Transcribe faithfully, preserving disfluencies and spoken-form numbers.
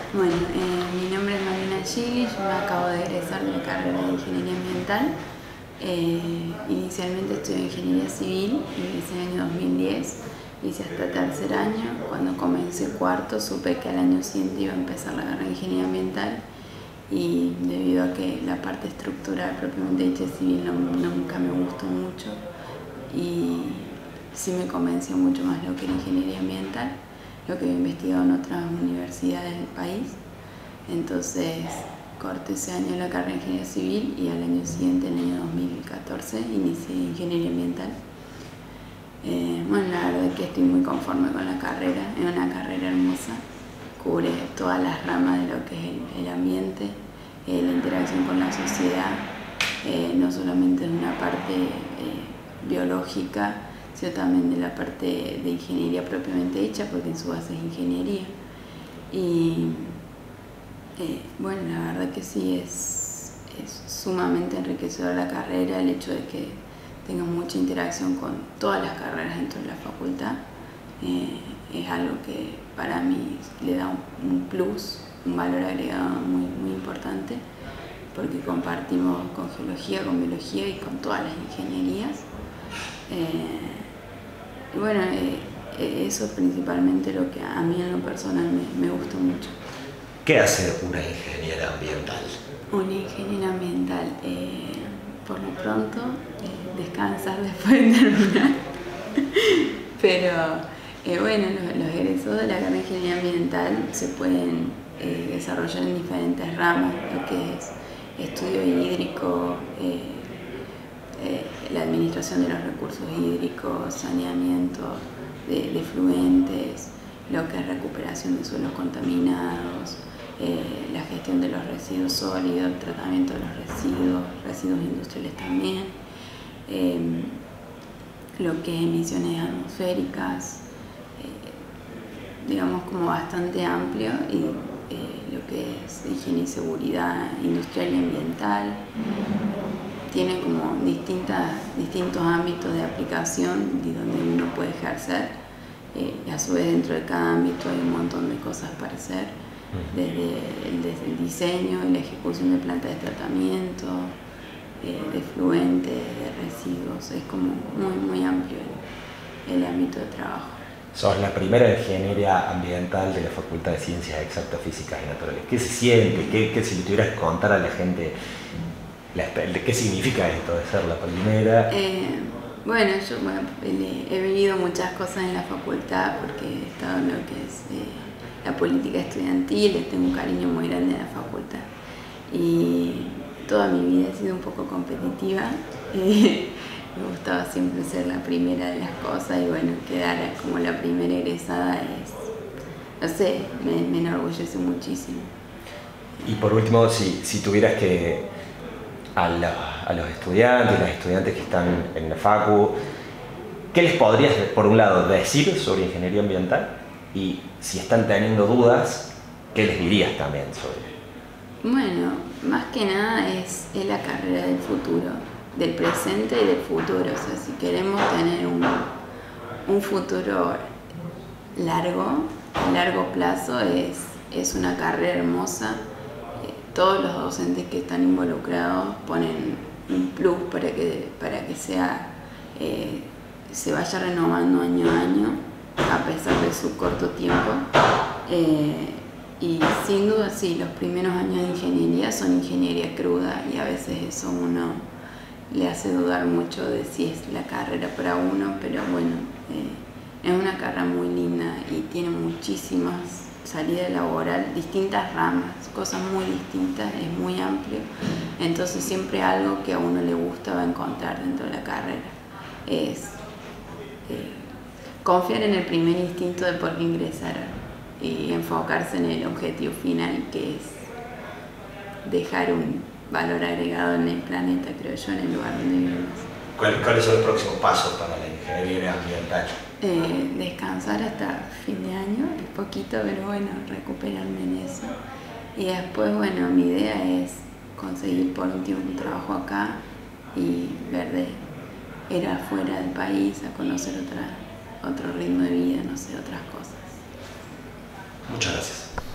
Bueno, eh, mi nombre es Marina Gili, yo me acabo de egresar de la carrera de Ingeniería Ambiental. Eh, inicialmente estudié Ingeniería Civil, ingresé en el año dos mil diez, hice hasta tercer año. Cuando comencé cuarto supe que al año siguiente iba a empezar la carrera de Ingeniería Ambiental, y debido a que la parte estructural propiamente dicha civil no, nunca me gustó mucho, y sí me convenció mucho más lo que era Ingeniería Ambiental, lo que había investigado en otras universidades del país. Entonces corté ese año la carrera de Ingeniería Civil y al año siguiente, en el año dos mil catorce, inicié Ingeniería Ambiental. Eh, bueno, la verdad es que estoy muy conforme con la carrera, es una carrera hermosa, cubre todas las ramas de lo que es el, el ambiente, eh, la interacción con la sociedad, eh, no solamente de una parte eh, biológica, sino también de la parte de ingeniería propiamente dicha, porque en su base es ingeniería. Y eh, bueno, la verdad que sí, es, es sumamente enriquecedora la carrera, el hecho de que tenga mucha interacción con todas las carreras dentro de la facultad. Eh, es algo que para mí le da un, un plus, un valor agregado muy, muy importante, porque compartimos con geología, con biología y con todas las ingenierías. Eh, y bueno, eh, eso es principalmente lo que a mí en lo personal me, me gusta mucho. ¿Qué hace una ingeniera ambiental? Una ingeniera ambiental, eh, por lo pronto, eh, descansar después de terminar. Pero eh, bueno, los, los egresados de la carrera de Ingeniería Ambiental se pueden eh, desarrollar en diferentes ramas, lo que es estudio hídrico, eh, eh, la administración de los recursos hídricos, saneamiento de, de fluentes, lo que es recuperación de suelos contaminados, eh, la gestión de los residuos sólidos, tratamiento de los residuos, residuos industriales también, eh, lo que es emisiones atmosféricas, eh, digamos como bastante amplio, y eh, lo que es higiene y seguridad industrial y ambiental. Tiene como distintas, distintos ámbitos de aplicación de donde uno puede ejercer, eh, y a su vez dentro de cada ámbito hay un montón de cosas para hacer, desde el, desde el diseño y la ejecución de plantas de tratamiento, eh, de fluentes, de residuos. Es como muy, muy amplio el, el ámbito de trabajo. Sos la primera ingeniera ambiental de la Facultad de Ciencias Exactas, Físicas y Naturales. ¿Qué se siente? ¿Qué, qué si le tuvieras que contar a la gente la, qué significa esto de ser la primera? Eh, bueno, yo bueno, he vivido muchas cosas en la facultad, porque he estado en lo que es eh, la política estudiantil, les tengo un cariño muy grande a la facultad. Y toda mi vida he sido un poco competitiva. Eh, me gustaba siempre ser la primera de las cosas, y bueno, quedar como la primera egresada es, no sé, me, me enorgullece muchísimo. Y por último, si, si tuvieras que a, la, a los estudiantes, las estudiantes que están en la facu, ¿qué les podrías, por un lado, decir sobre ingeniería ambiental? Y si están teniendo dudas, ¿qué les dirías también sobre? Bueno, más que nada es, es la carrera del futuro, del presente y del futuro. O sea, si queremos tener un, un futuro largo, a largo plazo, es, es una carrera hermosa. Eh, todos los docentes que están involucrados ponen un plus para que, para que sea, eh, se vaya renovando año a año, a pesar de su corto tiempo. Eh, Y sin duda sí, los primeros años de ingeniería son ingeniería cruda, y a veces eso uno le hace dudar mucho de si es la carrera para uno, pero bueno, eh, es una carrera muy linda y tiene muchísimas salidas laborales, distintas ramas, cosas muy distintas, es muy amplio, entonces siempre algo que a uno le gusta va a encontrar dentro de la carrera. Es eh, confiar en el primer instinto de por qué ingresar y enfocarse en el objetivo final, que es dejar un valor agregado en el planeta, creo yo, en el lugar donde vivimos. ¿Cuáles son los próximos pasos para la ingeniería ambiental? Eh, descansar hasta fin de año, es poquito, pero bueno, recuperarme en eso. Y después, bueno, mi idea es conseguir por un tiempo un trabajo acá y ver de ir afuera del país a conocer otra, otro ritmo de vida, no sé, otras cosas. Muchas gracias.